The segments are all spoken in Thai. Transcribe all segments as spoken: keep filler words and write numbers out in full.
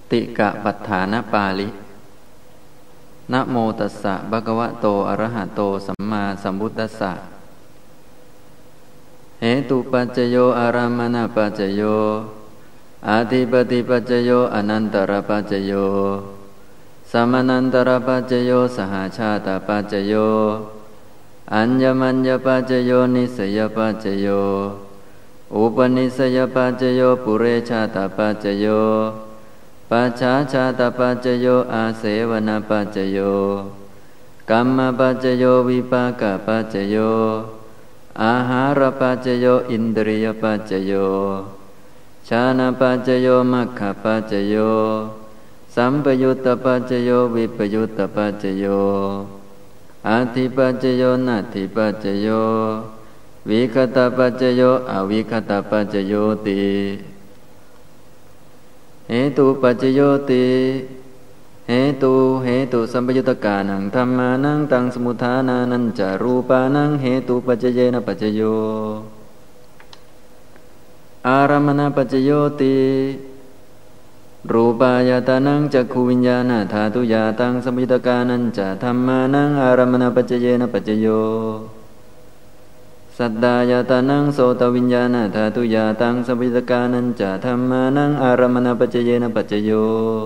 ติกะปัฏฐานปาลินะโมตัสสะภะคะวะโตอะระหะโตสัมมาสัมพุทธัสสะเหตุปัจจโยอารามณปัจจโยอาทิปติปัจจโยอนันตรปัจจโยสัมนันตรปัจจโยสหชาตปัจจโยอัญญมัญญปัจจโยนิสยปัจจโยอุปนิสยปัจจโยปุเรชาตปัจจโยปัจฉาชาตปัจจโยอาเสวนปัจจโยกัมมปัจจโยวิปากปัจจโยอาหารปัจจโยอินทรียปัจจโยชานะปัจจโยมัคคปัจจโยสัมปยุตตปัจจโยวิปยุตตปัจจโยอาทิปัจจโยนัตถิปัจจโยวิคตปัจจโยอวิคตปัจจโยติเหตุปัจจโยติเหตุเหตุสัมปยุตตกานังธัมมานังตังสมุทฐานานันจารูปานังเหตุปัจจเยนะปัจจโยอารามณปัจจโยติรูปายตานังจักขวิญญาณธาตุยาตังสัมปยุตตกานันจาธัมมานังอารามณปัจจเยนะปัจจโยสัทธายตานังโสตวิญญาณธาตุยาตังสัมปยุตตกานันจาธัมมานังอารามณปัจจเยนะปัจจโย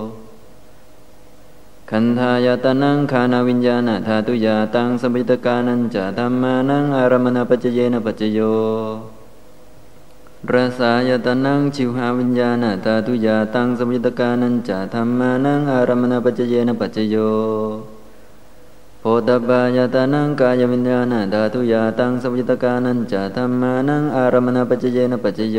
ขันธายตานังฆานาวิญญาณธาตุยาตังสัมปยุตตกานันจาธัมมานังอารามณปัจจเยนะปัจจโยรสายตานังชิวหาวิญญาณธาตุยาตังสัมปยุตตกานันจาธัมมานังอารามณปัจจเยนะปัจจโยโพธพายตานังกายวิญญาณธาตุยาตังสัมปยุตตกานันจาธัมมานังอารามณปัจจเยนะปัจจโย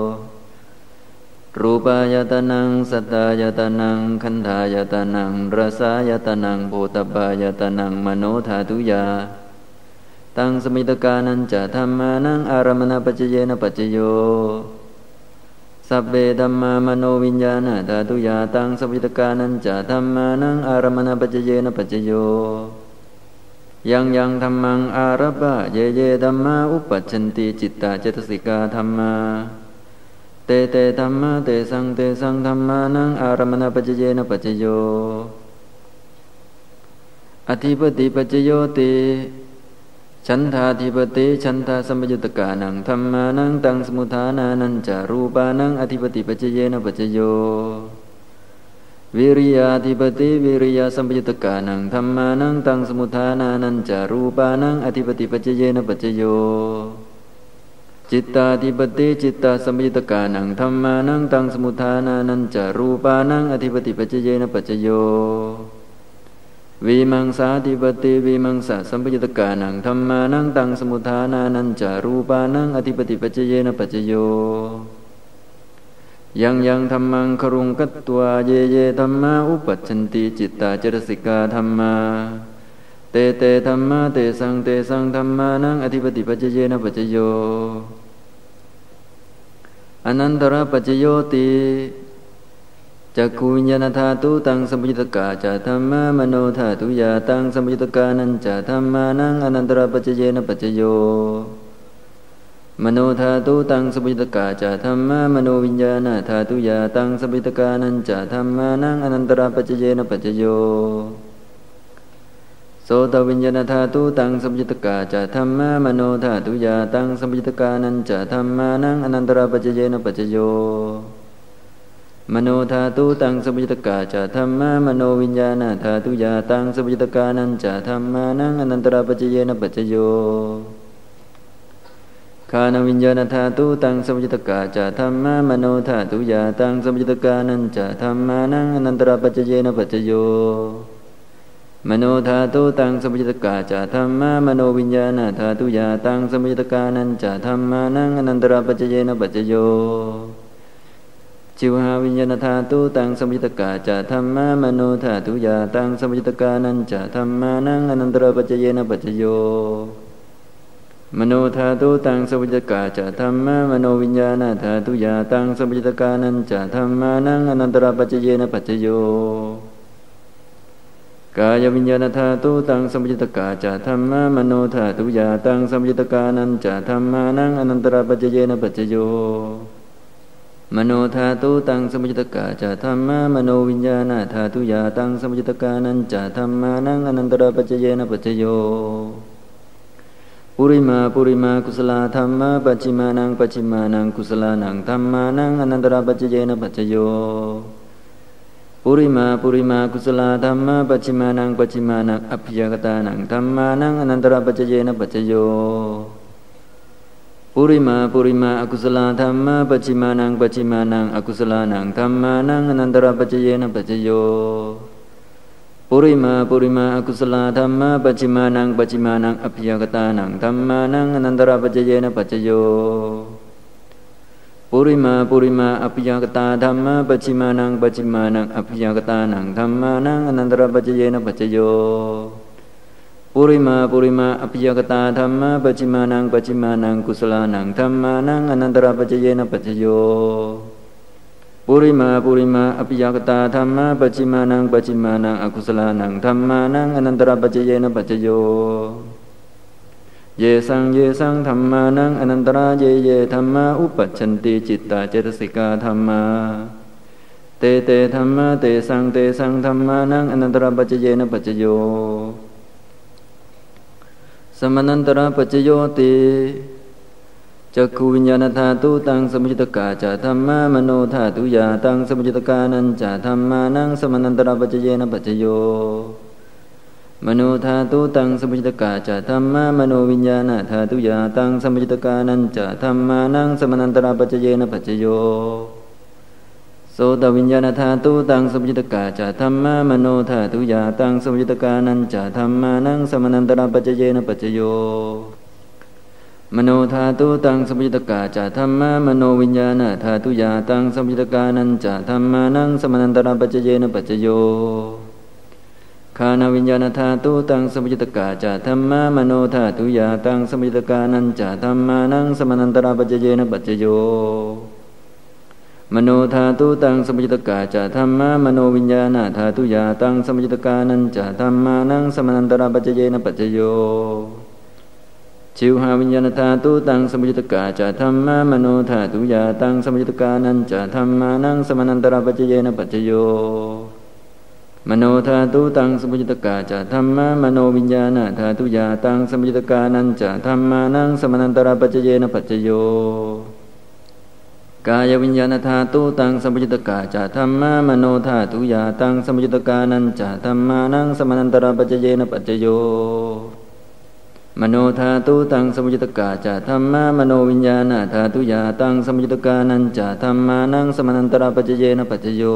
รูปายตานังสัทธายตานังขันธายตานังรสายตานังโพธพายตานังมโนธาตุยาตังสัมปยุตตกานันจาธัมมานังอารามณปัจจเยนะปัจจโยสัพเพธัมมามโนวิญญาณธาตุยาตังสัมปยุตตกานันจาธัมมานังอารามณปัจจเยนะปัจจโยยังยังธัมมังอารัปปะเยเยธัมมาอุปัชชันติจิตตาเจตสิกาธัมมาเตเตธัมมาเตสังเตสังธัมมานังอารามณปัจจเยนะปัจจโยอธิปติปัจจโยติฉันทาธิปติฉันทาสัมปยุตตกานังธัมมานังตังสมุทฐานานันจารูปานังอธิปติปัจจเยนะปัจจโยวิริยาธิปติวิริยาสัมปยุตตกานังธัมมานังตังสมุทฐานานันจารูปานังอธิปติปัจจเยนะปัจจโยจิตตาธิปติจิตตาสัมปยุตตกานังธัมมานังตังสมุทฐานานันจารูปานังอธิปติปัจจเยนะปัจจโยวิมังสาธิปติวิมังสาสัมปยุตตกานังธัมมานังตังสมุทฐานานันจารูปานังอธิปติปัจจเยนะปัจจโยยังยังธัมมังครุงกัตตวาเยเยธัมมาอุปัชชันติจิตตาเจตสิกาธัมมาเตเตธัมมาเตสังเตสังธัมมานังอธิปติปัจจเยนะปัจจโยอนันตระปัจจโยติจักขุวิญญาณธาตุตังสัมปยุตตกาจาธัมมามโนธาตุยาตังสัมปยุตตกานันจาธัมมานังอนันตระปัจจเยนะปัจจโยมโนธาตุตังสัมปยุตตกาจาธัมมามโนวิญญาณธาตุยาตังสัมปยุตตกานันจาธัมมานังอนันตระปัจจเยนะปัจจโยโสตวิญญาณธาตุตังสัมปยุตตกาจาธัมมามโนธาตุยาตังสัมปยุตตกานันจาธัมมานังอนันตระปัจจเยนะปัจจโยมโนธาตุตังสัมปยุตตกาจาธัมมามโนวิญญาณธาตุยาตังสัมปยุตตกานันจาธัมมานังอนันตระปัจจเยนะปัจจโยฆานวิญญาณธาตุตังสัมปยุตตกาจาธัมมามโนธาตุยาตังสัมปยุตตกานันจาธัมมานังอนันตระปัจจเยนะปัจจโยมโนธาตุตังสัมปยุตตกาจาธัมมามโนวิญญาณธาตุยาตังสัมปยุตตกานันจาธัมมานังอนันตระปัจจเยนะปัจจโยชิวหาวิญญาณธาตุตังสัมปยุตตกาจาธัมมามโนธาตุยาตังสัมปยุตตกานันจาธัมมานังอนันตระปัจจเยนะปัจจโยมโนธาตุตังสัมปยุตตกาจาธัมมามโนวิญญาณธาตุยาตังสัมปยุตตกานันจาธัมมานังอนันตระปัจจเยนะปัจจโยกายวิญญาณธาตุตังสัมปยุตตกาจาธัมมามโนธาตุยาตังสัมปยุตตกานันจาธัมมานังอนันตระปัจจเยนะปัจจโยมโนธาตุตังสมุจตกาจะธรรมะมโนวิญญาณธาตุยาตังสมุจตกานันจะธรรมานังอนันตระปัจเจเยนะปัจจโยปุริมาปุริมากุศลธรรมะปัจฉิมานังปัจฉิมานังกุศลานังธรรมานังอนันตระปัจเจเยนะปัจจโยปุริมาปุริมากุศลธรรมะปัจฉิมานังปัจฉิมานังอภิยกตานังธรรมานังอนันตระปัจเจเยนะปัจจโยปุริมาปุริมาอกุศลธรรมะปัจฉิมานังปัจฉิมานังอกุศลานังธรรมานังอนันตระปัจเจเยนะปัจจโยปุริมาปุริมาอกุศลธรรมะปัจฉิมานังปัจฉิมานังอภิยกตานังธรรมานังอนันตระปัจเจเยนะปัจจโยปุริมาปุริมาอภิยกตาธรรมะปัจฉิมานังปัจฉิมานังอภิยกตานังธรรมานังอนันตระปัจเจเยนะปัจจโยปุริมาปุริมาอภิยกตาธรรมะปัจฉิมานังปัจฉิมานังกุศลานังธรรมานังอนันตระปัจเจเยนะปัจจโยปุริมาปุริมาอภิยกตาธรรมะปัจฉิมานังปัจฉิมานังอกุศลานังธรรมานังอนันตระปัจเจเยนะปัจจโยเยสังเยสังธรรมานังอนันตระเยเยธรรมาอุปัชชันติจิตตาเจตสิกาธรรมาเตเตธรรมะเตสังเตสังธรรมานังอนันตระปัจเจเยนะปัจจโยสมนันตระปัจจโยติจักขุวิญญาณธาตุตังสมุจตกาจะธรรมะมโนธาตุยาตังสมุจตกานันจะธรรมานังสมนันตระปัจเจเยนะปัจจโยมโนธาตุตังสมุจตกาจะธรรมะมโนวิญญาณธาตุยาตังสมุจตกานันจะธรรมานังสมนันตระปัจเจเยนะปัจจโยโสตวิญญาณธาตุตังสมุจตกาจะธรรมะมโนธาตุยาตังสมุจตกานันจะธรรมานังสมนันตระปัจเจเยนะปัจจโยมโนธาตุตังสมุจตกาจะธรรมะมโนวิญญาณธาตุยาตังสมุจตกานันจะธรรมานังสมนันตระปัจเจเยนะปัจจโยคานวิญญาณธาตุตังสมุจตกาจะธรรมะมโนธาตุยาตังสมุจตกานันจะธรรมานังสมนันตระปัจเจเยนะปัจจโยมโนธาตุตังสมุจตกาจะธรรมะมโนวิญญาณธาตุยาตังสมุจตกานันจะธรรมานังสมนันตระปัจเจเยนะปัจจโยชิวหาวิญญาณธาตุตังสมุจตกาจะธรรมะมโนธาตุยาตังสมุจตกานันจะธรรมานังสมนันตระปัจเจเยนะปัจจโยมโนธาตุตังสมุจตกาจะธรรมะมโนวิญญาณธาตุยาตังสมุจตกานันจะธรรมานังสมนันตระปัจเจเยนะปัจจโยกายวิญญาณธาตุตังสมุจตกาจะธรรมะมโนธาตุยาตังสมุจตกานันจะธรรมานังสมนันตระปัจเจเยนะปัจจโยมโนธาตุตังสมุจตกาจะธรรมะมโนวิญญาณธาตุยาตังสมุจตกานันจะธรรมานังสมนันตระปัจเจเยนะปัจจโย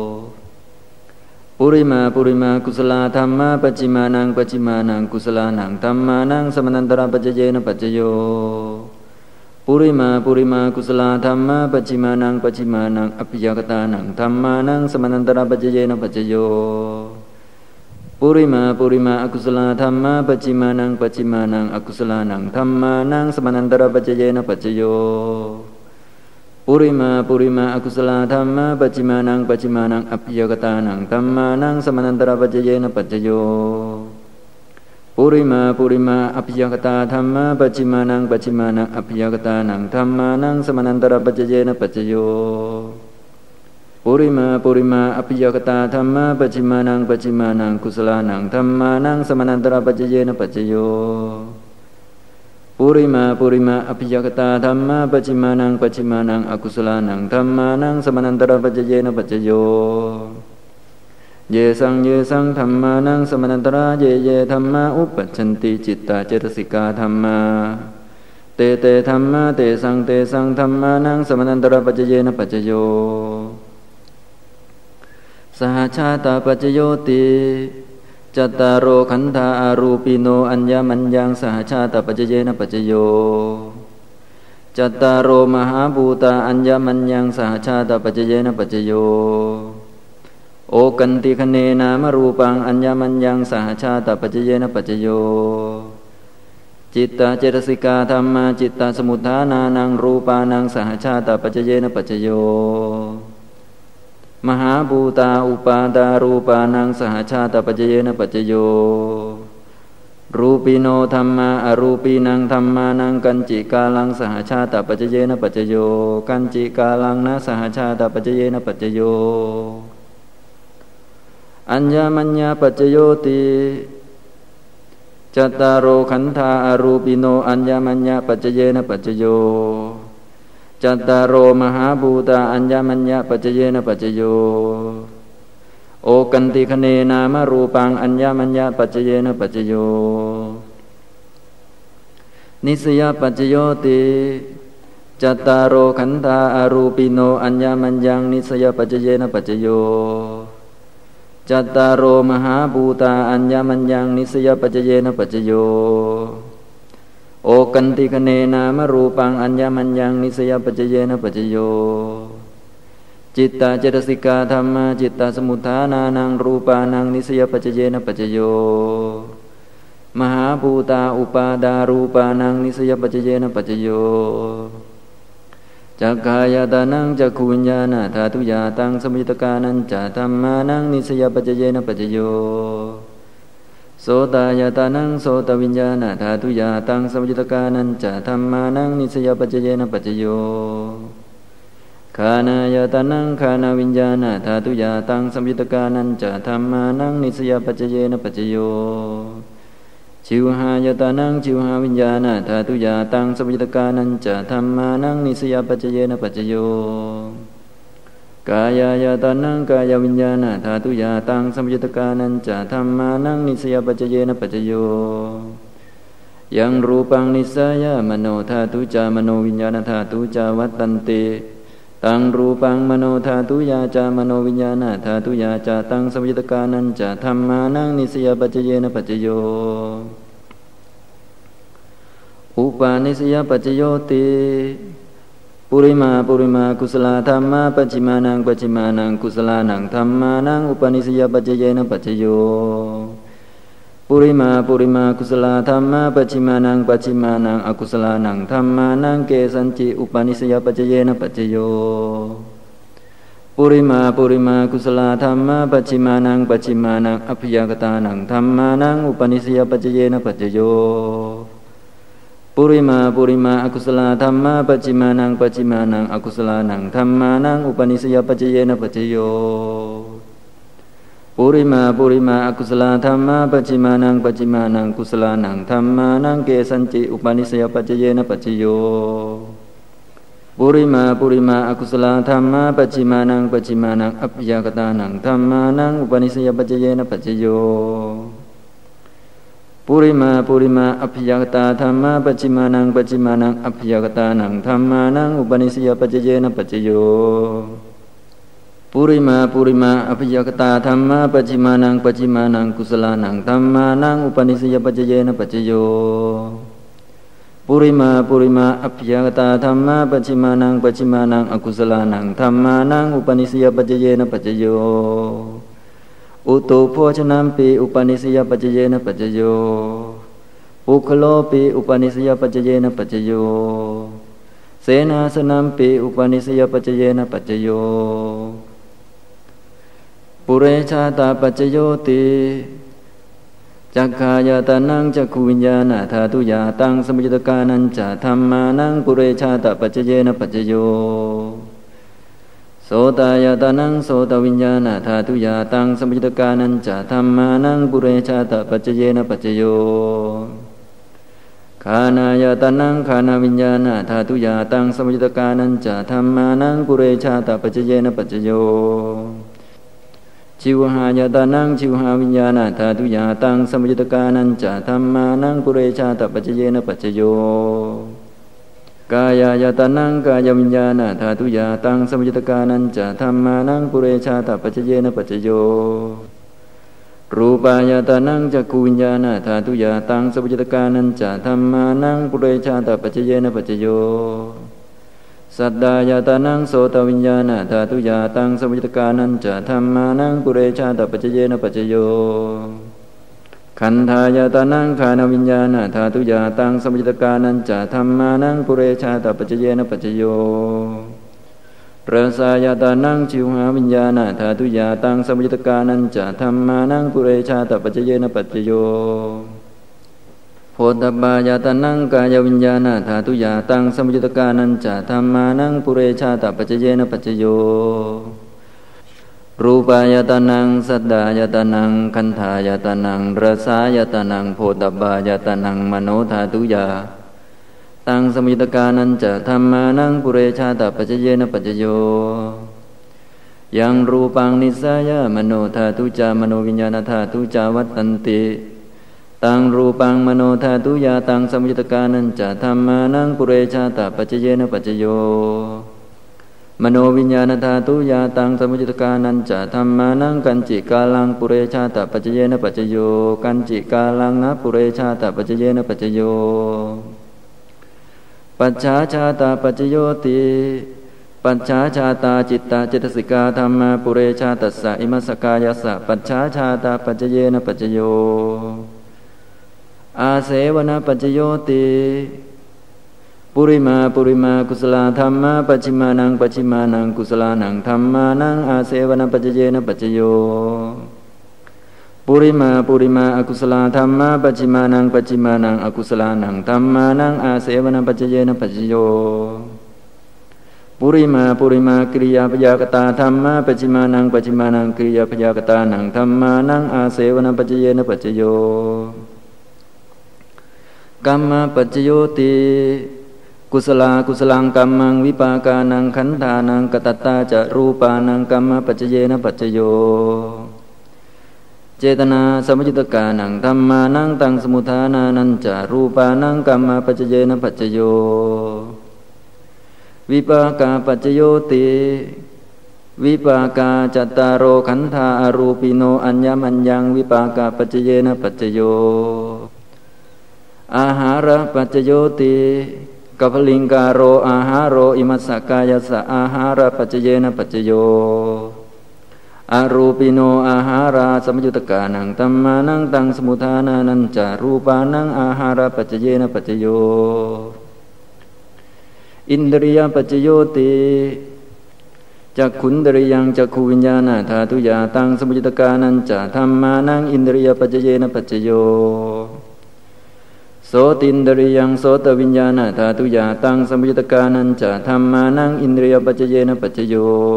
ปุริมาปุริมากุศลธรรมะปัจฉิมานังปัจฉิมานังกุศลานังธรรมานังสมนันตระปัจเจเยนะปัจจโยปุริมาปุริมากุศลธรรมะปัจฉิมานังปัจฉิมานังอภิยกตานังธรรมานังสมนันตระปัจเจเยนะปัจจโยปุริมาปุริมาอกุศลธรรมะปัจฉิมานังปัจฉิมานังอกุศลานังธรรมานังสมนันตระปัจเจเยนะปัจจโยปุริมาปุริมาอกุศลธรรมะปัจฉิมานังปัจฉิมานังอภิยกตานังธรรมานังสมนันตระปัจเจเยนะปัจจโยปุริมาปุริมาอภิยกตาธรรมะปัจฉิมานังปัจฉิมานังอภิยกตานังธรรมานังสมนันตระปัจเจเยนะปัจจโยปุริมาปุริมาอภิยกตาธรรมะปัจฉิมานังปัจฉิมานังกุศลานังธรรมานังสมนันตระปัจเจเยนะปัจจโยปุริมาปุริมาอภิยกตาธรรมะปัจฉิมานังปัจฉิมานังอกุศลานังธรรมานังสมนันตระปัจเจเยนะปัจจโยเยสังเยสังธรรมานังสมนันตระเยเยธรรมาอุปัชชันติจิตตาเจตสิกาธรรมาเตเตธรรมะเตสังเตสังธรรมานังสมนันตระปัจเจเยนะปัจจโยสหชาตาปัจจโยติจัตตารโอขันธาอารูปิโนอัญญมัญญังสหชาตปัจจเยนะปัจจโยจัตตารโอมหาภูตาอัญญมัญญังสหชาตปัจจเยนะปัจจโยโอกันติคเนนามรูปังอัญญมัญญังสหชาตปัจจเยนะปัจจโยจิตตาเจตสิกาธรรมาจิตตาสมุทฐานานังรูปานังสหชาตปัจจเยนะปัจจโยมหาภูตาอุปาตารูปานังสหชาตปัจจเยนะปัจจโยรูปิโนธัมมาอรูปีนังธัมมานังกัญจิกาลังสหชาตปัจเจเยนะปัจจโยกัญจิกาลังนะสหชาตปัจเจเยนะปัจจโยอัญญมัญญาปัจจโยติจัตตารโอขันธาอรูปิโนอัญญมัญญาปัจเจเยนะปัจจโยจัตตารโอมหาภูตาอัญญมัญญาปัจเจเยนะปัจจโยโอกันติคเนนามรูปังอัญญมัญญาปัจเจเยนะปัจจโยนิสยปัจจโยติจัตตารโอขันธาอรูปิโนอัญญมัญญังนิสยปัจเจเยนะปัจจโยจัตตารโอมหาภูตาอัญญมัญญังนิสยปัจเจเยนะปัจจโยโอกันติคเนนามรูปังอัญญมัญญังนิสยปัจเจเยนะปัจจโยจิตตาเจตสิกาธรรมาจิตตาสมุทฐานานังรูปานังนิสยปัจเจเยนะปัจจโยมหาภูตาอุปาดารูปานังนิสยปัจเจเยนะปัจจโยจักขายตานังจักขุวิญญาณธาตุยาตังสมิตกานันจะธัมมานังนิสยปัจเจเยนะปัจจโยโสตายตานังโสตวิญญาณธาตุยาตังสมิตกานันจะธัมมานังนิสยปัจเจเยนะปัจจโยขานายตานังขานวิญญาณธาตุยาตังสมิตกานันจะธัมมานังนิสยปัจเจเยนะปัจจโยชิวหายตานังชิวหาวิญญาณธาตุยาตังสมิตกานันจะธัมมานังนิสยปัจเจเยนะปัจจโยกายายตานังกายวิญญาณธาตุยาตังสมิตกานันจะธัมมานังนิสยปัจเจเยนะปัจจโยยังรูปังนิสยมโนธาตุจามโนวิญญาณธาตุจาวัตตันติตังรูปังมโนธาตุยาจามโนวิญญาณธาตุยาจาตังสมิตกานันจะธัมมานังนิสยปัจเจเยนะปัจจโยอุปาณิสยปัจจโยติปุริมาปุริมากุศลธรรมะปัจฉิมานังปัจฉิมานังกุศลานังธัมมานังอุปาณิสยปัจเจเยนะปัจจโยปุริมาปุริมากุศลธรรมะปัจฉิมานังปัจฉิมานังอกุศลานังธัมมานังเกสัญจิอุปาณิสยปัจเจเยนะปัจจโยปุริมาปุริมากุศลธรรมะปัจฉิมานังปัจฉิมานังอภิยากตานังธัมมานังอุปาณิสยปัจเจเยนะปัจจโยปุริมาปุริมาอกุศลธรรมะปัจฉิมานังปัจฉิมานังอกุศลานังธัมมานังอุปาณิสยปัจเจเยนะปัจจโยปุริมาปุริมาอกุศลธรรมะปัจฉิมานังปัจฉิมานังกุศลานังธัมมานังเกสัญจิอุปาณิสยปัจเจเยนะปัจจโยปุริมาปุริมาอกุศลธรรมะปัจฉิมานังปัจฉิมานังอภิยากตานังธัมมานังอุปาณิสยปัจเจเยนะปัจจโยปุริมาปุริมาอภิยากตาธรรมะปัจฉิมานังปัจฉิมานังอภิยากตานังธัมมานังอุปาณิสยปัจเจเยนะปัจจโยปุริมาปุริมาอภิยากตาธรรมะปัจฉิมานังปัจฉิมานังกุศลานังธัมมานังอุปาณิสยปัจเจเยนะปัจจโยปุริมาปุริมาอภิยากตาธรรมะปัจฉิมานังปัจฉิมานังอกุศลานังธัมมานังอุปาณิสยปัจเจเยนะปัจจโยอุตุโภชนัมปิอุปาณิสยปัจเจเยนะปัจจโยปุคโลปิอุปาณิสยปัจเจเยนะปัจจโยเสนาสนัมปิอุปาณิสยปัจเจเยนะปัจจโยปุเรชาตาปัจจโยติจักขายตานังจักขุวิญญาณธาตุยาตังสมิตกานันจะธัมมานังปุเรชาตาปัจเจเยนะปัจจโยโสตายตานังโสตวิญญาณธาตุยาตังสมิตกานันจะธัมมานังปุเรชาตาปัจเจเยนะปัจจโยขานายตานังขานวิญญาณธาตุยาตังสมิตกานันจะธัมมานังปุเรชาตาปัจเจเยนะปัจจโยชิวหายตานังชิวหาวิญญาณธาตุยาตังสมิตกานันจะธัมมานังปุเรชาตปัจเจเยนะปัจจโยกายายตานังกายวิญญาณธาตุยาตังสมิตกานันจะธัมมานังปุเรชาตปัจเจเยนะปัจจโยรูปายตานังจักขุวิญญาณธาตุยาตังสมิตกานันจะธัมมานังปุเรชาตปัจเจเยนะปัจจโยสัตตายตานังโสตวิญญาณธาตุยาตังสมิตกานันจะธัมมานังปุเรชาตปัจเจเยนะปัจจโยขันธายตานังขานวิญญาณธาตุยาตังสมิตกานันจะธัมมานังปุเรชาตปัจเจเยนะปัจจโยรสายตานังชิวหาวิญญาณธาตุยาตังสมิตกานันจะธัมมานังปุเรชาตปัจเจเยนะปัจจโยโพธบายตนังกายวิญญาณธาตุยาตังสมุจตกานัญจะธรรมานังปุเรชาตปัจเจเยนะปัจจโยรูปายตนังสัทธายตนังคันธายตนังรสายตนังโพธบายตนังมโนธาตุยาตังสมุจตกานัญจะธรรมานังปุเรชาตปัจเจเยนะปัจจโยยังรูปังนิสายมโนธาตุจามโนวิญญาณธาตุจาวัตตันติตังรูปังมโนธาตุยาตังสมุจตกานัญจะธรรมานังปุเรชาตปัจเจเยนะปัจจโยมโนวิญญาณธาตุยาตังสมุจตกานัญจะธรรมานังกัญจิกาลังปุเรชาตปัจเจเยนะปัจจโยกัญจิกาลังนะปุเรชาตปัจเจเยนะปัจจโยปัจฉาชาตาปัจจโยติปัจฉาชาตาจิตตาเจตสิกาธรรมาปุเรชาตัสสะอิมัสสกายสสะปัจฉาชาตาปัจเจเยนะปัจจโยอาเสวนาปัจจโยติปุริมาปุริมากุศลธรรมะปัจฉิมานังปัจฉิมานังกุศลานังธรรมานังอาเสวนาปัจจเยนะปัจจโยปุริมาปุริมาอกุศลธรรมะปัจฉิมานังปัจฉิมานังอกุศลานังธรรมานังอาเสวนาปัจจเยนะปัจจโยปุริมาปุริมากิริยาพยากตาธรรมะปัจฉิมานังปัจฉิมานังกิริยาพยากตานังธรรมานังอาเสวนาปัจจเยนะปัจจโยกัมมะปัจจโยติกุศลากุศลังกัมมังวิปากานังขันธานังกตัตตาจะรูปานังกัมมะปัจจเยนะปัจจโยเจตนาสมุจตกานังธัมมานังตังสมุทานานัญจะรูปานังกัมมะปัจจเยนะปัจจโยวิปากาปัจจโยติวิปากาจัตตารโอขันธาอรูปิโนอัญญมัญญังวิปากาปัจจเยนะปัจจโยอาหาระปัจจโยติกัพลิงกาโรอาหารโรอิมัสสกายสะอาหาระปัจจเยนะปัจจโยอารูปิโนอาหาราสมยุตกานังธัมมานังตังสมุทานานัญจะรูปานังอาหาระปัจจเยนะปัจจโยอินทรียปัจจโยติจักขุนดริยังจักขูวิญญาณธาตุยาตังสมุจตกานัญจะธัมมานังอินทรียปัจจเยนะปัจจโยโสตินดริยังโสตวิญญาณธาตุยาตังสมุจตกานัญจะธัมมานังอินทรียปัจจเยนะปัจจโย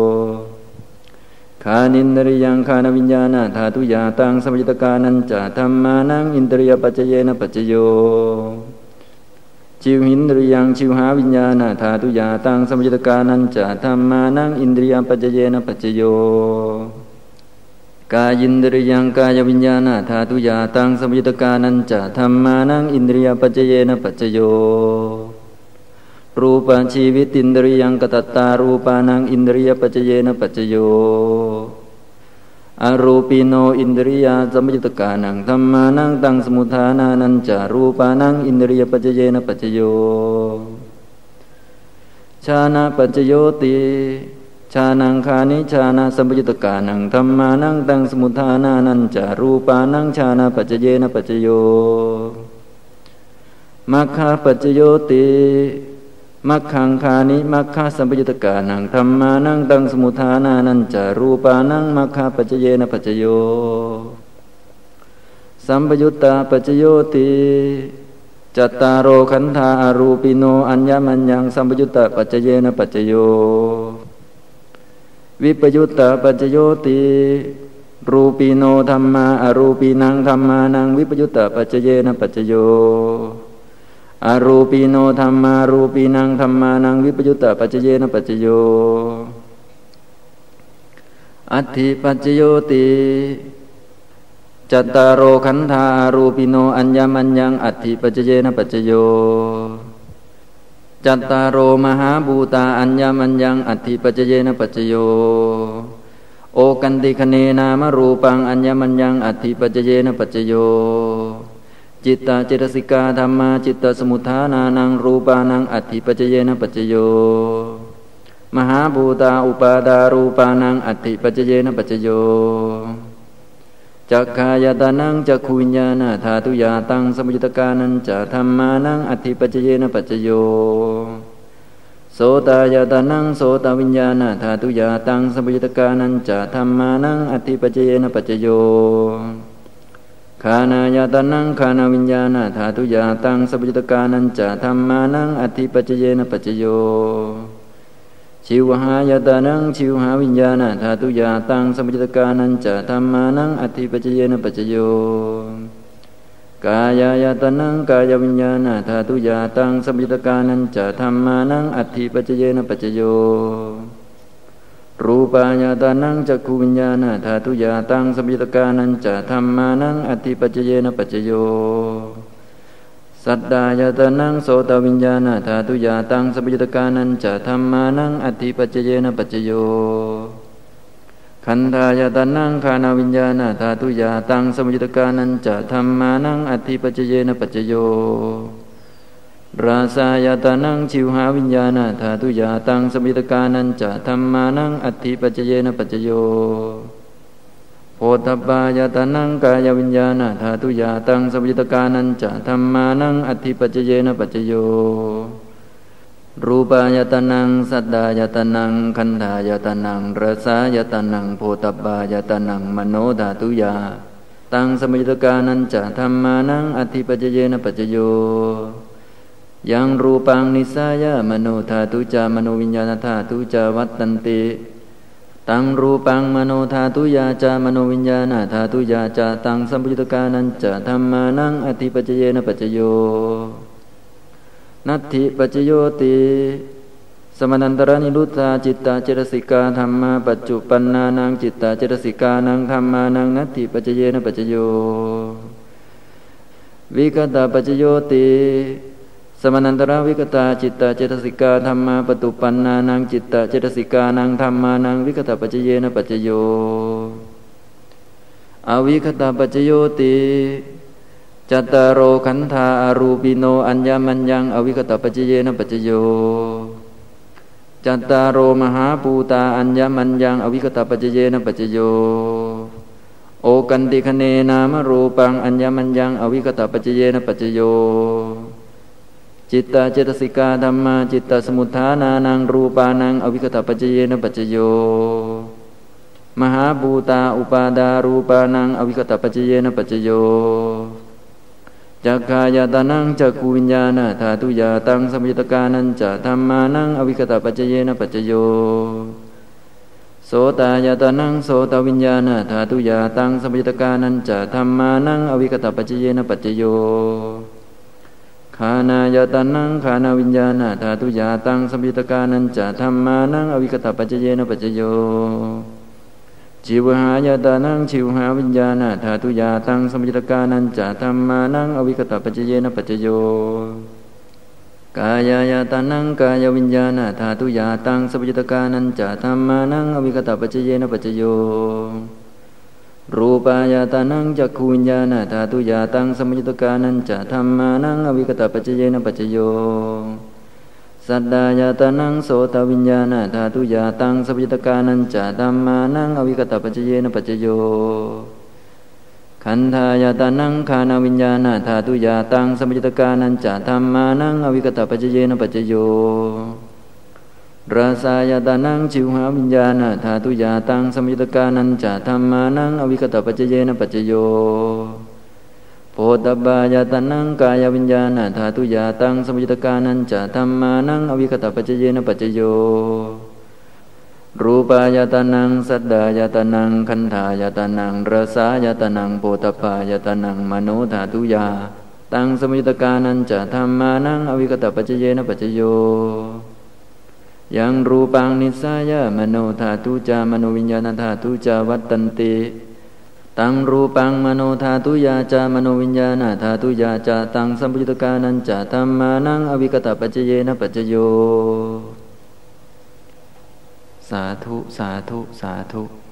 คานินดริยังคานวิญญาณธาตุยาตังสมุจตกานัญจะธัมมานังอินทรียปัจจเยนะปัจจโยจิวหินดริยังชิวหาวิญญาณธาตุยาตังสมุจตกานัญจะธัมมานังอินทรียปัจจเยนะปัจจโยกายินดริยังกายวิญญาณธาตุยาตังสมุจตกานัญจะธัมมานังอินทรียปัจจเยนะปัจจโยรูปาชีวิตินดริยังกตัตตารูปานังอินทรียปัจจเยนะปัจจโยอรูปิโนอินทรียสมุจตกานังธัมมานังตังสมุทานานัญจะรูปานังอินทรียปัจจเยนะปัจจโยชานะปัจจโยติชานังคานิชานะสัมปยุตตกานังธัมมานังตังสมุทานานัญจะรูปานังชานะปัจจเยนะปัจจโยมัคคะปัจจโยติมัคคังคานิมัคคะสัมปยุตตกานังธัมมานังตังสมุทานานัญจะรูปานังมัคคะปัจจเยนะปัจจโยสัมปยุตตาปัจจโยติจัตตารโอขันธาอรูปิโนอัญญมัญญังสัมปยุตตาปัจจเยนะปัจจโยวิปยุตตาปัจจโยติรูปีโนธัมมาอรูปีนังธัมมานังวิปยุตตาปัจจเยนะปัจจโยอรูปีโนธัมมารูปีนังธัมมานังวิปยุตตาปัจจเยนะปัจจโยอัตถิปัจจโยติจัตตารโอขันธาอรูปิโนอัญญมัญญังอัตถิปัจจเยนะปัจจโยจัตตารโอมหาภูตาอัญญมัญญังอัตถิปัจจเยนะปัจจโยโอกันติคเนนามรูปังอัญญมัญญังอัตถิปัจจเยนะปัจจโยจิตตาเจตสิกาธรรมาจิตตสมุทฐานานังรูปานังอัตถิปัจจเยนะปัจจโยมหาภูตาอุปาดารูปานังอัตถิปัจจเยนะปัจจโยจักขายตานังจักขูวิญญาณธาตุยาตังสมุจตกานัญจะธัมมานังอัตถิปัจจเยนะปัจจโยโสตายตานังโสตวิญญาณธาตุยาตังสมุจตกานัญจะธัมมานังอัตถิปัจจเยนะปัจจโยขานายตานังขานาวิญญาณธาตุยาตังสัพพุตกานันจะธัมมานังอธิปัจจเยนะปัจจโยชิวหายตานังชิวหาวิญญาณธาตุยาตังสัพพุตกานันจะธัมมานังอธิปัจจเยนะปัจจโยกายายตานังกายวิญญาณธาตุยาตังสัพพุตกานันจะธัมมานังอธิปัจจเยนะปัจจโยรูปายตานังจักขุวิญญาณธาตุยาตังสัพพิตกานันจะธัมมานังอธิปัจจเยนะปัจจโยสัตตายตานังโสตวิญญาณธาตุยาตังสัพพิตกานันจะธัมมานังอธิปัจจเยนะปัจจโยขันธายตานังคานาวิญญาณธาตุยาตังสัพพิตกานันจะธัมมานังอธิปัจจเยนะปัจจโยราสายตานังชิวหาวิญญาณธาตุยาตังสัพพิตกานันจะธัมมานังอธิปัจจเยนะปัจจโยโพธปายตานังกายวิญญาณธาตุยาตังสัพพิตกานันจะธัมมานังอธิปัจจเยนะปัจจโยรูปายตานังสัทธายตานังขันธายตานังรสายตานังโพธปายตานังมโนธาตุยาตังสัพพิตกานันจะธัมมานังอธิปัจจเยนะปัจจโยยังรูปังนิสายะมโนธาตุจามโนวิญญาณธาตุจาวัตตันติตังรูปังมโนธาตุยาจามโนวิญญาณธาตุยาจาตังสัมพุทธกานันจะธัมมานังอธิปัจจเยนะปัจจโยนัตถิปัจจโยติสมนันตระนิรุตตาจิตตาเจตสิกาธัมมาปัจจุปันนานังจิตตาเจตสิกานังธัมมานังนัตถิปัจจเยนะปัจจโยวิกตาปัจจโยติสมนันตระวิกตาจิตตาเจตสิกาธัมมาปตุปันนานังจิตตาเจตสิกานังธัมมานังวิกตาปัจจเยนะปัจจโยอวิคตาปัจจโยติจัตตารโอขันธาอารูปิโนอัญญมัญญังอวิคตาปัจจเยนะปัจจโยจัตตารโอมหาภูตาอัญญมัญญังอวิคตาปัจจเยนะปัจจโยโอกันติคเนนามรูปังอัญญมัญญังอวิคตาปัจจเยนะปัจจโยจิตตาเจตสิกาธัมมาจิตตาสมุทฐานานังรูปานังอวิคตาปัจจเยนะปัจจโยมหาภูตาอุปาดารูปานังอวิคตาปัจจเยนะปัจจโยจักขายตานังจักขุวิญญาณธาตุยาตังสัมพิตกานันจะธัมมานังอวิคตาปัจจเยนะปัจจโยโสตายตานังโสตวิญญาณธาตุยาตังสัมพิตกานันจะธัมมานังอวิคตาปัจจเยนะปัจจโยขานายตานังขานาวิญญาณธาตุยาตังสัมพิตกานันจะธัมมานังอวิคตาปัจจเยนะปัจจโยจิวหายตานังชิวหาวิญญาณธาตุยาตังสัมพิตกานันจะธัมมานังอวิคตาปัจจเยนะปัจจโยกายายตานังกายวิญญาณธาตุยาตังสัมพิตกานันจะธัมมานังอวิคตาปัจจเยนะปัจจโยรูปายตานังจักขุวิญญาณธาตุยาตังสัมพิตกานันจะธัมมานังอวิคตาปัจจเยนะปัจจโยสัตตายตานังโสตวิญญาณธาตุยาตังสัมพิตกานันจะธัมมานังอวิคตาปัจจเยนะปัจจโยขันธายตานังคานาวิญญาณธาตุยาตังสัมพิตกานันจะธัมมานังอวิคตาปัจจเยนะปัจจโยราสายตานังชิวหาวิญญาณธาตุยาตังสัมพิตกานันจะธัมมานังอวิคตาปัจจเยนะปัจจโยโพธปายตานังกายวิญญาณธาตุยาตังสัมพิตกานันจะธัมมานังอวิคตาปัจจเยนะปัจจโยรูปายตานังสัทธายตานังขันธายตานังรสายตานังโพธปายตานังมโนธาตุยาตังสัมพิตกานันจะธัมมานังอวิคตาปัจจเยนะปัจจโยยังรูปังนิสายะมโนธาตุจามโนวิญญาณธาตุจาวัตตันติตังรูปังมโนธาตุยาจามโนวิญญาณธาตุยาจาตังสัมพุทธกานันจะธัมมานังอวิคตาปัจจเยนะปัจจโยสาธุสาธุสาธุ